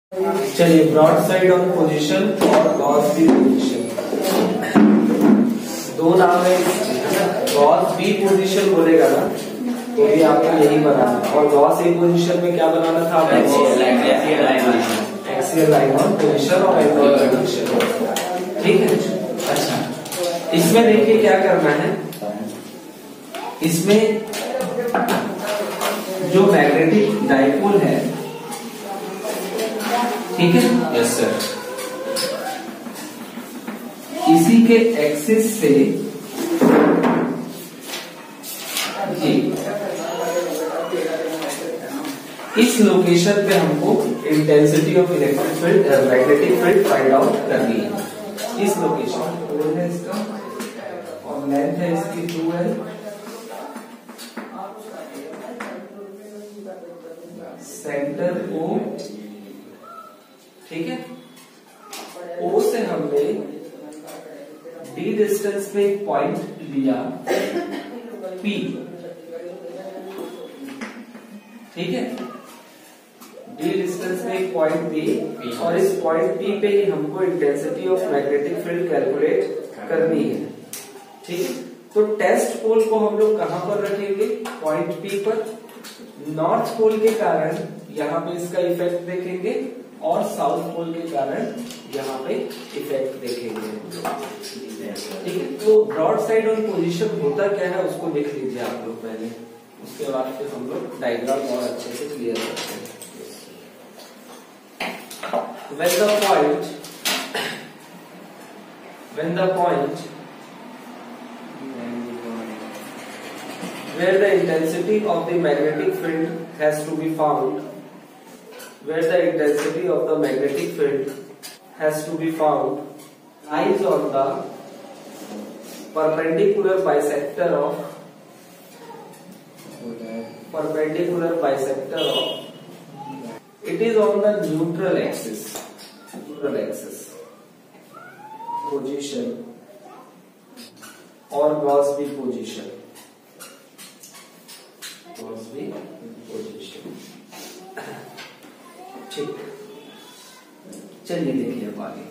चलिए, broad side on position और Gauss B position, दो नाम है। गॉस बी पोजीशन बोलेगा ना तो भी आपको यही बनाना, और गॉस ए पोजीशन में क्या बनाना था? एक्सियल लाइन ऑन पोजीशन और एंगुलर पोजीशन। ठीक है। अच्छा, इसमें देखिए क्या करना है। इसमें जो मैग्नेटिक डाइपोल है, ठीक है, यस सर, इसी के एक्सिस से ये इस लोकेशन पे हमको intensity of electric field magnetic field find out करनी है। इस लोकेशन पे है इसका और लेंथ है इसकी 2L, सेंटर O, ठीक है। O से हमने D डिस्टेंस पे एक पॉइंट लिया P, ठीक है। D डिस्टेंस पे एक पॉइंट P और इस पॉइंट P पे ही हमको intensity of magnetic field calculate करनी है, ठीक है। तो टेस्ट पोल को हम लोग कहां पर रखेंगे? पॉइंट P पर। नॉर्थ पोल के कारण यहाँ पे इसका इफेक्ट देखेंगे और साउथ पोल के कारण यहाँ पे इफेक्ट देखेंगे, ठीक है। तो ब्रॉड साइड ऑन पोजीशन होता क्या है उसको देख लीजिए आप लोग पहले, उसके बाद फिर हम लोग डायग्राम और अच्छे से क्लियर करते हैं। when the point where the intensity of the magnetic field has to be found, lies on the perpendicular bisector of it is on the neutral axis position or Gauss B position, ठीक। चलिए देखिए अब आगे।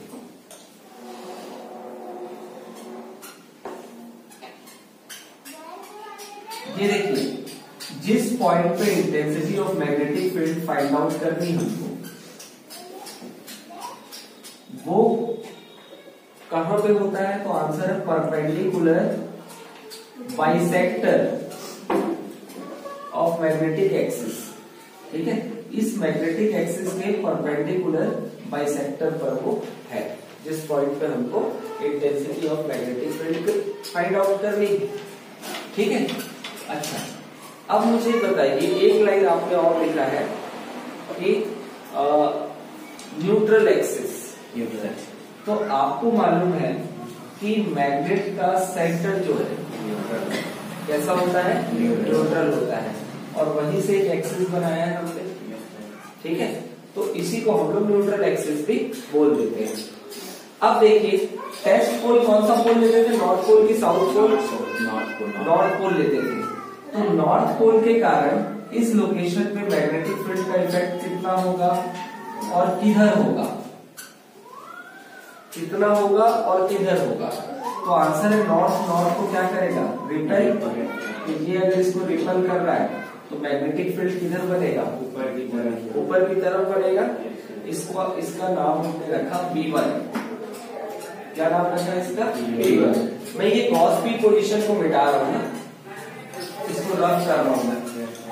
ये देखिए, जिस point पे intensity of magnetic field find out करनी हमको, वो कहां पे होता है? तो आंसर है perpendicular bisector of magnetic axis, ठीक है। इस मैग्नेटिक एक्सिस के परपेंडिकुलर बाइसेक्टर पर वो है, जिस पॉइंट पे हमको intensity of magnetic field find out करनी है, ठीक है। अच्छा, अब मुझे बताइए, एक लाइन आपने और लिखा है कि न्यूट्रल एक्सिस, तो आपको मालूम है कि मैग्नेट का सेंटर जो है कैसा होता है? न्यूट्रल होता है, और वहीं से एक एक्सिस बनाया है हमने, ठीक है। तो इसी को हम लोग न्यूट्रल एक्सिस भी बोल देते हैं। अब देखिए, टेस्ट पोल कौन सा पोल लेते थे? नॉर्थ पोल की साउथ पोल? नॉर्थ पोल लेते थे। तो नॉर्थ पोल के कारण इस लोकेशन पे मैग्नेटिक फील्ड का इफेक्ट कितना होगा और किधर होगा? कितना होगा और किधर होगा? तो आंसर है नॉर्थ को क्या करेगा? रिपेल। ये अगर इसको रिपेल कर रहा है तो मैग्नेटिक फील्ड किधर बनेगा? ऊपर की तरफ बनेगा। इसका नाम हमने रखा B1। क्या नाम रखा इसका? B1। मैं ये गॉस बी पोजीशन को मिटा रहा हूं ना, इसको रफ कर रहा हूं मैं।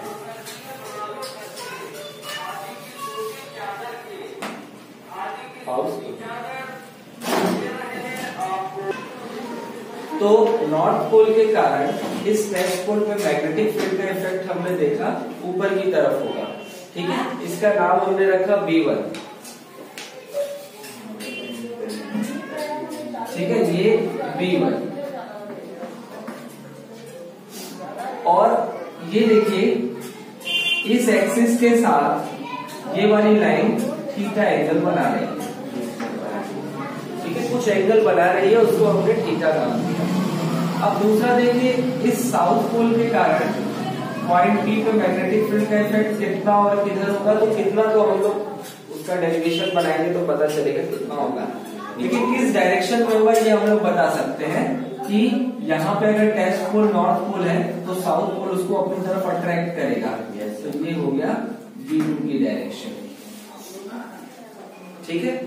तो नॉर्थ पोल के कारण इस टेस्ट पोल पे मैग्नेटिक फील्ड का इफेक्ट हमने देखा ऊपर की तरफ होगा, ठीक है। इसका नाम हमने रखा B1, ठीक है, ये B1। और ये देखिए, इस एक्सिस के साथ ये वाली लाइन थीटा एंगल बना रही है, ठीक है, कुछ एंगल बना रही है, उसको हमने थीटा नाम दिया। अब दूसरा देखिए, इस साउथ पोल के कारण पॉइंट P पे मैग्नेटिक फील्ड का इफेक्ट कितना और किधर होगा, तो कितना तो हम लोग इसका डेरिवेशन बनाएंगे तो पता चलेगा कितना होगा। लेकिन किस डायरेक्शन में होगा ये हम लोग बता सकते हैं कि यहाँ पे अगर टेस्ट पोल नॉर्थ पोल है तो साउथ पोल उसको अपनी तरफ अट्रैक्ट करेगा। तो ये हो गया V2 की डायरेक्शन। ठीक है,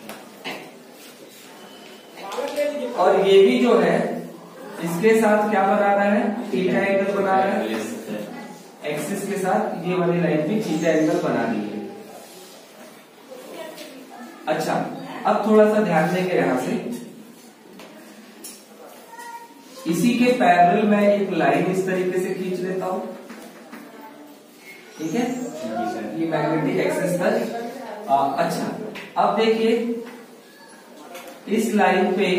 और ये भी जो है इसके साथ क्या बना रहा है, थीटा एंगल बना रहा है। एक्सिस के साथ ये वाली लाइन भी थीटा एंगल बना रही है। अच्छा, अब थोड़ा सा ध्यान देंगे यहां से, इसी के पैरेलल मैं एक लाइन इस तरीके से खींच लेता हूं। ठीक है, ये मैग्नेटिक एक्सिस तक। अच्छा, अब देखिए इस लाइन पे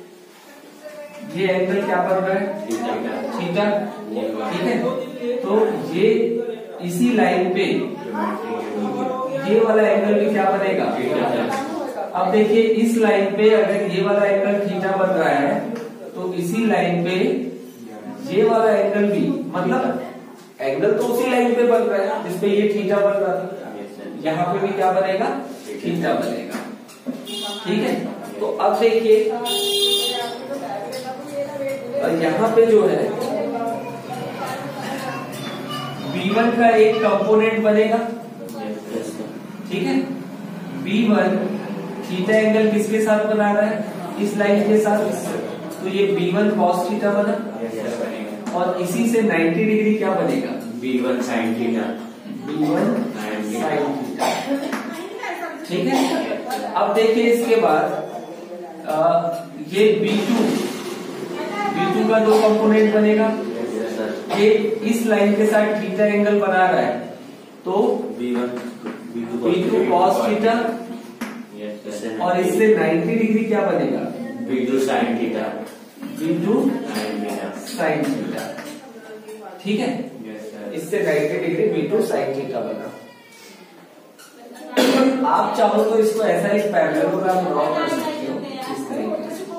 ये एंगल क्या बन रहा है, थीटा। ठीक है, तो ये इसी लाइन पे ये वाला एंगल भी क्या बनेगा। अब देखिए इस लाइन पे अगर ये वाला एंगल थीटा बन रहा है तो इसी लाइन पे ये वाला एंगल भी, मतलब एंगल तो उसी लाइन पे बन रहा है जिसपे ये थीटा बन रहा था, यहाँ पे भी क्या बनेगा, थीटा बनेगा। ठीक है, तो अब देखिए और यहाँ पे जो है B1 का एक कंपोनेंट बनेगा। ठीक है, B1 थीटा एंगल किसके साथ बना रहा है, इस लाइन के साथ, तो ये B1 cos थीटा बना। और इसी से 90 डिग्री क्या बनेगा, B1 sin theta. B1 sin theta. ठीक है, अब देखिए इसके बाद ये B2 का दो कंपोनेंट बनेगा। ये इस लाइन के साथ थीटा एंगल बना रहा है तो B2 cos थीटा, और इससे 90 डिग्री क्या बनेगा, B2 sin theta. B2 sin theta. ठीक है, इससे 90 डिग्री B2 sin थीटा बना। आप चाहो तो इसको ऐसा एक पैरेललोग्राम ड्रॉ कर सकते हो इस तरीके से।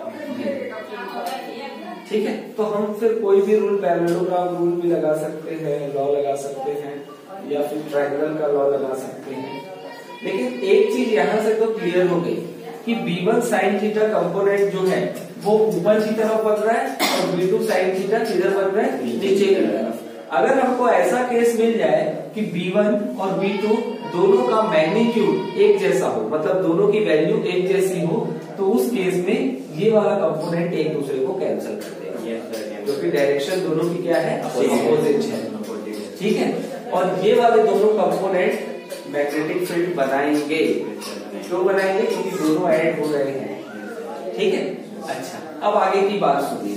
ठीक है, तो हम फिर कोई भी रूल, पैरेललोग्राम रूल भी लगा सकते हैं, लॉ लगा सकते हैं, या फिर ट्रायंगल का लॉ लगा सकते हैं। लेकिन एक चीज यहां से तो क्लियर हो गई कि B1 sin थीटा कंपोनेंट जो है वो ऊपर की तरफ बन रहा है और B2 sin थीटा किधर बन रहा है, नीचे की तरफ। अगर हमको ऐसा केस मिल जाए कि B1 और B2 दोनों का मैग्नीट्यूड एक जैसा हो, मतलब दोनों की वैल्यू एक जैसी हो, तो उस केस में ये वाला कंपोनेंट एक दूसरे को कैंसिल कर देगा, क्योंकि डायरेक्शन दोनों की क्या है, अपोजिट है। ठीक है, और ये वाले दोनों कंपोनेंट मैग्नेटिक फील्ड बनाएंगे। क्यों बनाएंगे, क्योंकि दोनों ऐड हो रहे हैं। ठीक है, अच्छा, अब आगे की बात सुनिए।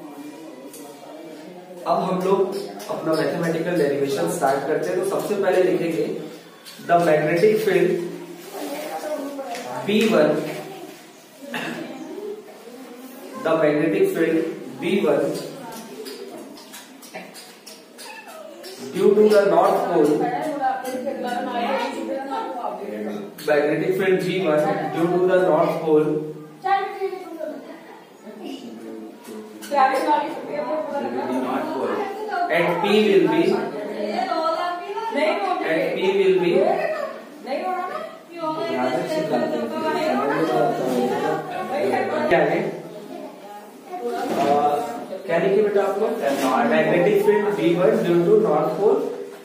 अब हम लोग अपना मैथमेटिकल डेरिवेशन स्टार्ट करते हैं। तो सबसे पहले लिखेंगे the magnetic field B1, the magnetic field B1 due to the north pole, magnetic field B1 due to the north pole at P will be क्या है, क्या लिखे बेटा आपको, magnetic field B1 due to north pole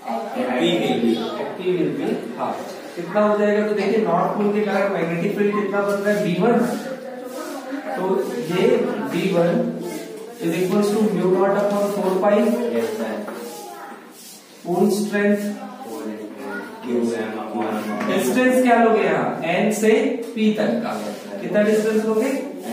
P will be हाँ कितना हो जाएगा। तो देखिए नॉर्थ पोल के कारण मैग्नेटिक फील्ड कितना बन रहा है, B1। तो ये B1 is equals to mu naught upon 4 pi पूर्ण स्ट्रेंथ। डिस्टेंस क्या लोगे यहाँ, n से p तक का कितना डिस्टेंस लोगे,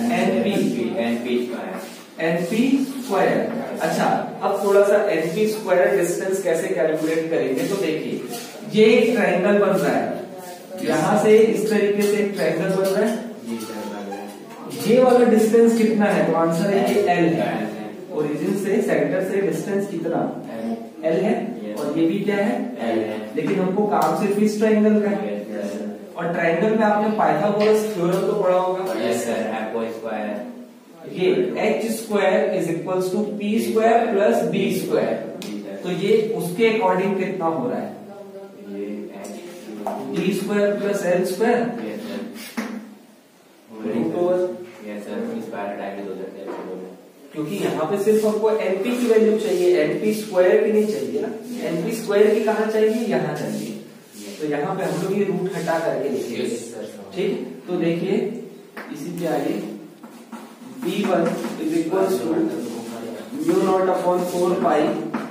np स्क्वायर। अच्छा, अब थोड़ा सा np स्क्वायर डिस्टेंस कैसे कैलकुलेट करेंगे, तो देखिए ये एक ट्रायंगल बन रहा है, यहाँ से इस तरीके से एक ट्रायंगल बन रहा है। ये वाला डिस्टेंस कितना है, तो आंसर है कि L है। ओरिजिन से सेंटर से डिस्टेंस कितना, L है, और ये भी क्या है, L है। लेकिन हमको काम सिर्फ इस ट्रायंगल का है, और ट्रायंगल में आपने पाइथागोरस थ्योरम तो पढ़ा होगा। Yes sir, hypo square. ये h square is equals to p square plus b square, तो ये उसके अकॉर्डिंग कितना हो रहा है, D square plus L square Yes, sir. Root over, Yes, sir. Square direct हो जाते हैं। क्योंकि यहाँ पे सिर्फ हमको एनपी की वैल्यू चाहिए, एनपी स्क्वायर की नहीं चाहिए ना। एनपी स्क्वायर की कहाँ चाहिए, यहाँ चाहिए। तो यहाँ पे हम लोग ये रूट हटा करके लिखेंगे। ठीक, तो देखिए इसी पे आगे B1 is equal to mu not upon 4 pi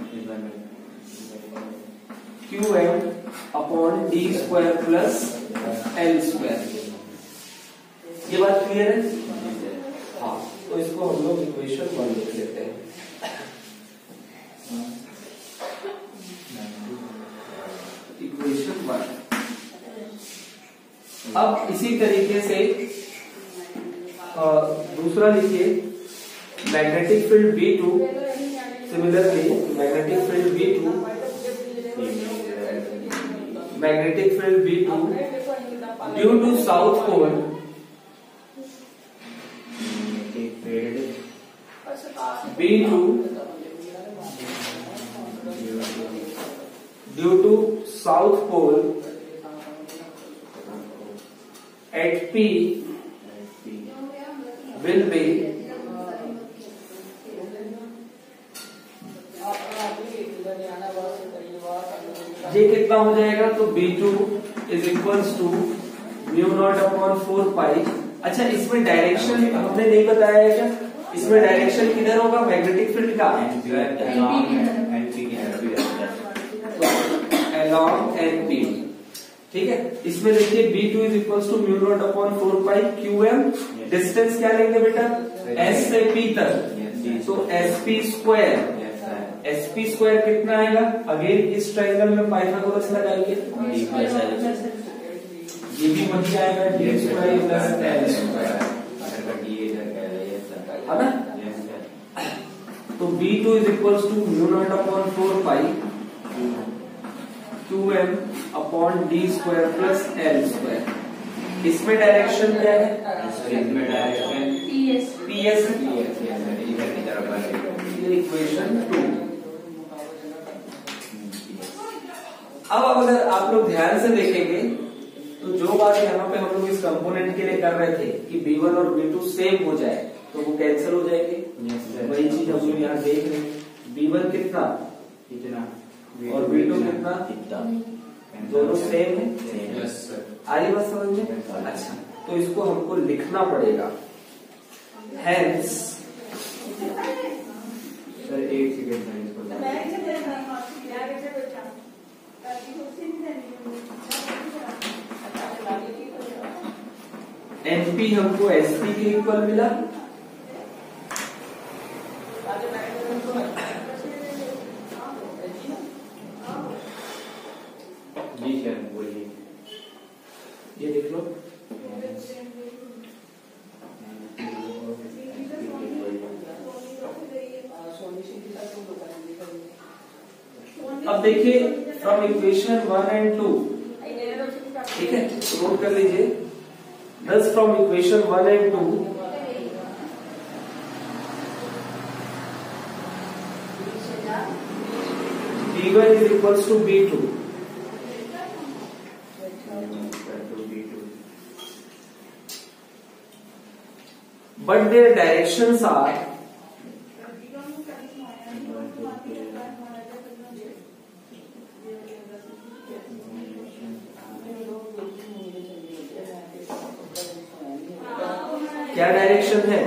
QM upon D square plus L square. ये बात क्लियर है? हाँ, तो इसको हम लोग इक्वेशन 1 लिख लेते हैं। इक्वेशन 1। अब इसी तरीके से दूसरा लिखिए, magnetic field B2, similarly magnetic field B2 due to south pole B2 due to south pole at P will be ये कितना हो जाएगा, तो B2 is equals to mu not upon 4 pi. अच्छा, इसमें डायरेक्शन हमने नहीं बताया है क्या? इसमें डायरेक्शन किधर होगा मैग्नेटिक फील्ड का? along NP। ठीक है, इसमें देखिए B2 is equals to mu not upon 4 pi QM। Distance क्या लेंगे बेटा, S से P तक, तो SP स्क्वायर। SP स्क्वायर कितना आएगा, अगेन इस ट्रायंगल में पाइथागोरस लगाइए, ये भी बन जाएगा D square plus L square, है ना। तो B2 is equals to mu not upon 4 pi QM upon D square plus L square. इसमें डायरेक्शन क्या है, इसमें डायरेक्शन PS। इधर की तरफ है। इक्वेशन 2। अब अगर आप लोग ध्यान से देखेंगे तो जो बात यहाँ पे हम लोग इस कंपोनेंट के लिए कर रहे थे कि B1 और B2 सेम हो जाए, तो वो कैंसिल हो जाएंगे। वही चीज हम लोग यहाँ देख रहे हैं, B1 कितना इतना और B2 कितना, दोनों सेम है। आई बात समझ में? अच्छा, तो इसको हमको लिखना पड़ेगा। हेंस सर एक सेकंड NP हमको SP के इक्वल मिला, जी सर बोलिए। ये देख लो। अब देखिए फ्रॉम इक्वेशन 1 एंड 2, ठीक है, नोट कर लीजिए। Thus from equation 1 and 2, B1 is equals to B2, but their directions are क्या डायरेक्शन है,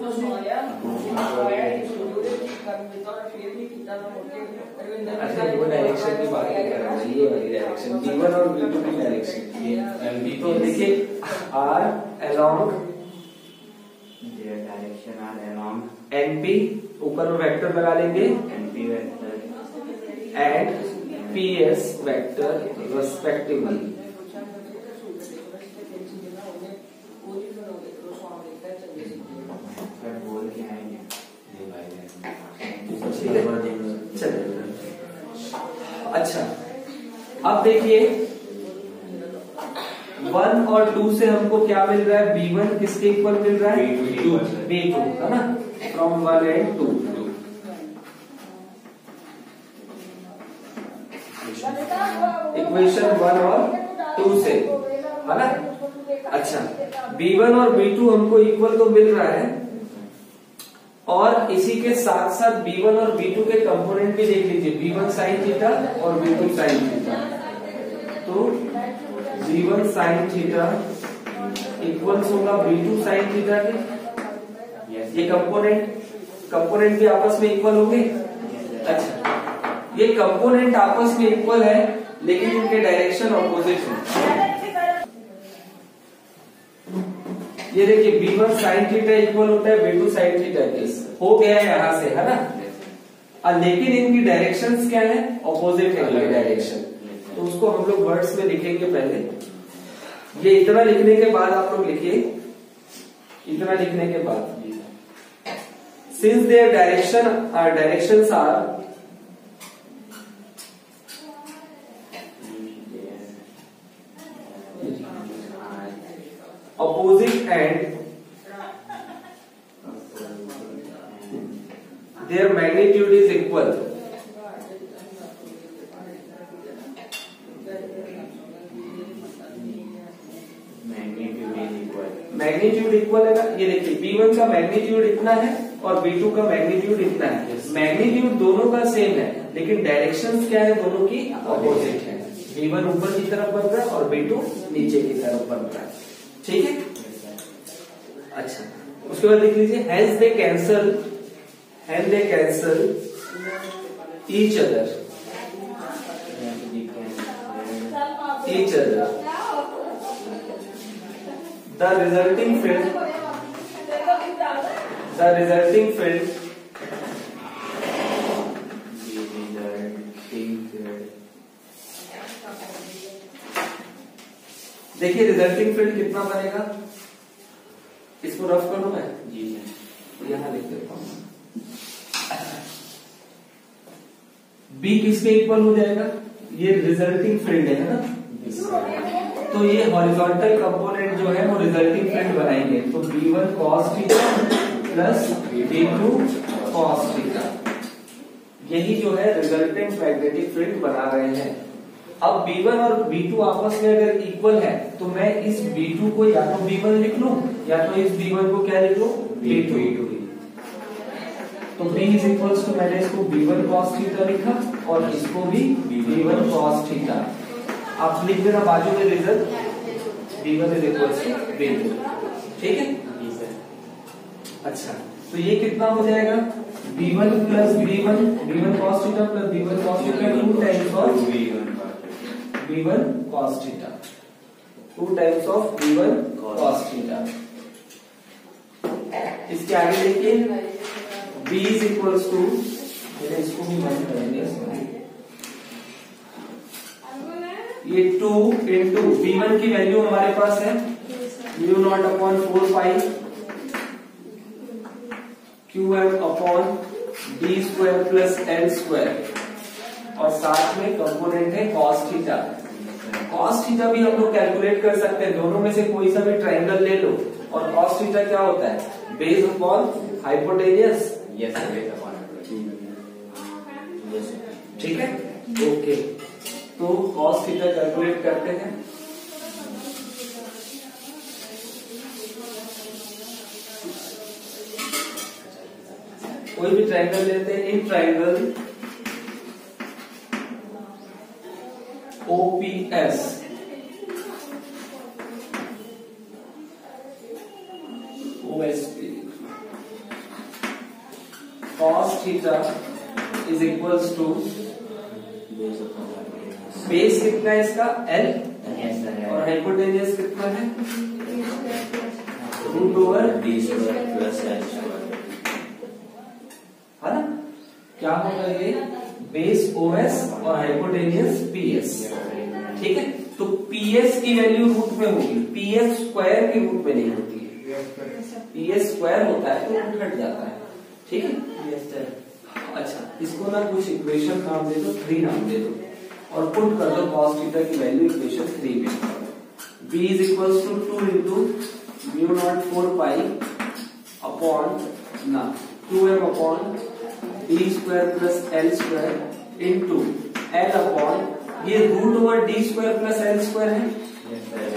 अच्छा वो डायरेक्शन की बात नहीं कर रहा हूँ, ये वाली डायरेक्शन B1 और B2 की डायरेक्शन। तो देखिए R along direction R along NP, ऊपर में वेक्टर लगा लेंगे NP vector and PS vector respectively. बोल के आएंगे। चलिए, अच्छा अब देखिए 1 और 2 से हमको क्या मिल रहा है, B1 किसके इक्वल मिल रहा है, B2 है ना, फ्रॉम 1 एंड 2। इक्वेशन 1 और 2 से, है ना। अच्छा, B1 और B2 हमको इक्वल तो मिल रहा है, और इसी के साथ साथ B1 और B2 के कंपोनेंट भी देख लीजिए, B1 साइन थीटा और B2 साइन थीटा। तो B1 साइन थीटा इक्वल्स होगा B2 साइन थीटा के। ये कंपोनेंट भी आपस में इक्वल होंगे। अच्छा, ये कंपोनेंट आपस में इक्वल है, लेकिन इनके डायरेक्शन ऑपोजिट है। ये देखिए, B1 साइन थीटा इक्वल होता है B2 साइन थीटा के, हो गया है यहां से, है ना। लेकिन इनकी डायरेक्शंस क्या है, ऑपोजिट है इनकी डायरेक्शन। तो उसको हम लोग वर्ड्स में लिखेंगे पहले। ये इतना लिखने के बाद आप लोग लिखिए, इतना लिखने के बाद, since their directions are opposite and their magnitude is equal, magnitude equal है ना। ये देखिए, B1 का मैग्नीट्यूड इतना है और B2 का मैग्नीट्यूड इतना है। मैग्नीट्यूड दोनों का सेम है, लेकिन डायरेक्शंस क्या है, दोनों की अपोजिट है। B1 ऊपर की तरफ बढ़ रहा है और B2 नीचे की तरफ बढ़ रहा है, ठीक है। अच्छा, उसके बाद लिख लीजिए, hence they cancel each other, the resulting field देखिए, रिजल्टिंग फील्ड कितना बनेगा, इसको रफ कर दूं मैं जी, यहां लिख देता हूं। B किसके इक्वल हो जाएगा, ये रिजल्टिंग फील्ड है ना। तो ये हॉरिजॉन्टल कंपोनेंट जो है वो रिजल्टिंग फील्ड बनाएंगे। तो B1 cos theta plus B2 cos theta, यही जो है रिजल्टेंट मैग्नेटिक फील्ड बना रहे हैं। अब B1 और B2 आपस में अगर इक्वल है, तो मैं इस B2 को या तो B1 लिख लूं, या तो इस B1 को क्या लिख लूं, B2। तो B इज इक्वल्स टू, मैंने इसको B1 cos थीटा लिखा और इसको भी B1 cos थीटा। आप लिख देना बाजू में result, B1 is equals to B2, ठीक है। अच्छा, तो ये कितना हो जाएगा, B1 plus B1 cos theta plus B1 cos theta 2 times of B1 cos theta, 2 times of B1 cos theta. इसके आगे देखिए, B इज इक्वल्स टू, इसको भी बंद करेंगे, ये 2 इंटू B1 की वैल्यू हमारे पास है μ0 upon 4 pi QM upon D square plus L square, और साथ में कंपोनेंट है cos थीटा। cos थीटा भी हम लोग कैलकुलेट कर सकते हैं, दोनों में से कोई सा भी ट्रायंगल ले लो। और cos थीटा क्या होता है, बेस अपॉन हाइपोटेनियस, ठीक है, ओके। तो cos थीटा कैलकुलेट करते हैं। कोई भी ट्रायंगल लेते हैं, इन triangle OPS OSP, cos theta is equals to, base कितना है इसका, L, और हाइपोटेनियस कितना है, √D square plus L square, है ना। क्या होगा ये, बेस OS और हाइपोटेनियस PS, ठीक है। तो PS की वैल्यू रूट में होगी, PS स्क्वायर की रूट में नहीं होती है। PS स्क्वायर होता है तो रूट हट जाता है, ठीक है। अच्छा, इसको ना कुछ इक्वेशन नाम दे दो, 3 नाम दे दो, और पुट कर दो cos थीटा की वैल्यू इक्वेशन 3 में। B is equals to 2 into μ0 4 pi upon 2m upon D square plus L square into L upon ये root over D square plus L square है। Yes sir.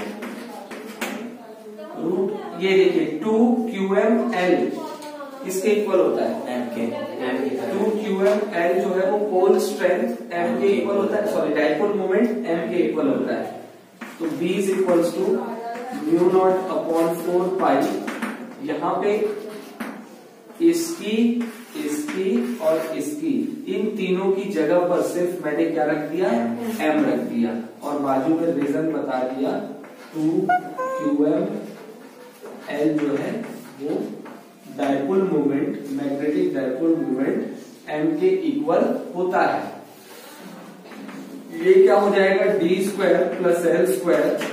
रूट ये देखिए 2qm_l इसके equal होता है M के 2qm_l जो है वो पोल स्ट्रेंथ m के इक्वल होता है, सॉरी डाइपोल मोमेंट m के इक्वल होता है। तो B is equals to mu not upon 4 pi, यहाँ पे इसकी और इसकी इन तीनों की जगह पर सिर्फ मैंने क्या रख दिया, m रख दिया और बाजू में रीजन बता दिया 2qm_l जो है वो dipole moment, magnetic dipole moment m के इक्वल होता है। ये क्या हो जाएगा d square plus l square,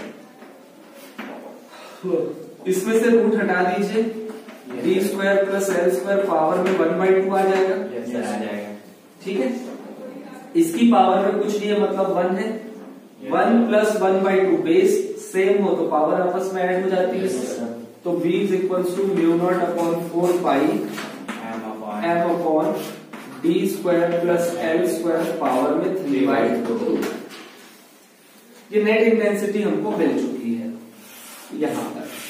इसमें से रूट हटा दीजिए, d square plus l square power में 1/2 आ जाएगा। यस सर आ जाएगा। ठीक है, इसकी पावर में कुछ नहीं है मतलब 1 है, 1 प्लस 1/2 बेस सेम हो तो पावर आपस में ऐड हो जाती है। तो b is equals to mu not upon 4 pi m upon d square plus l square power में 3/2। ये नेट इंटेंसिटी हमको मिल चुकी है यहाँ पर।